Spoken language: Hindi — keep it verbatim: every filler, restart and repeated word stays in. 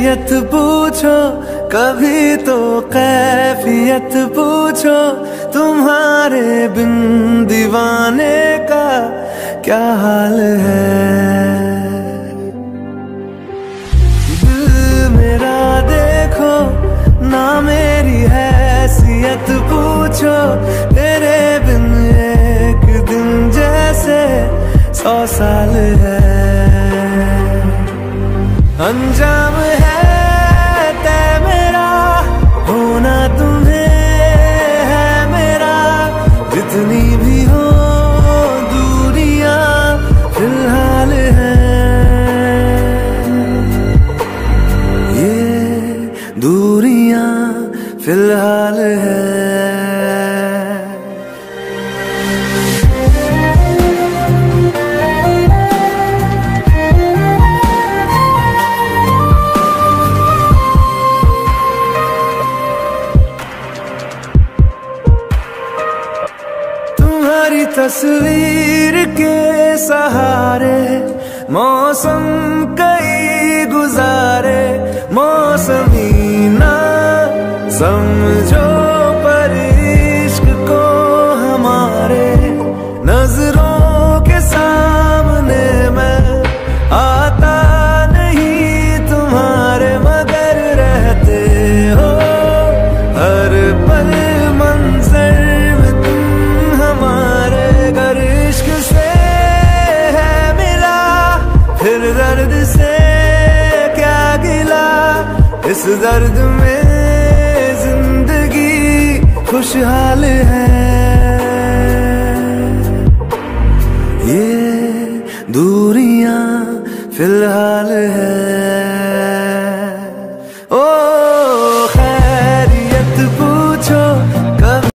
हैसियत पूछो, कभी तो कैफियत पूछो, तुम्हारे बिन दीवाने का क्या हाल है। दिल मेरा देखो ना, मेरी हैसियत पूछो, तेरे बिन एक दिन जैसे सौ साल है। अंजाम है तय मेरा, होना तुम्हें है मेरा, जितनी भी हो दूरियां फिलहाल है। ये दूरियां फिलहाल है। तुम्हारी तस्वीर के सहारे मौसम कई गुजारे, मौसमी ना समझो पर इश्क को हमारे, नजरों के सामने मैं आता नहीं तुम्हारे, मगर रहते हो हर पल मंजर में तुम हमारे। गर इश्क से है मिला फिर दर्द से क्या गिला, इस दर्द में जिंदगी खुशहाल है।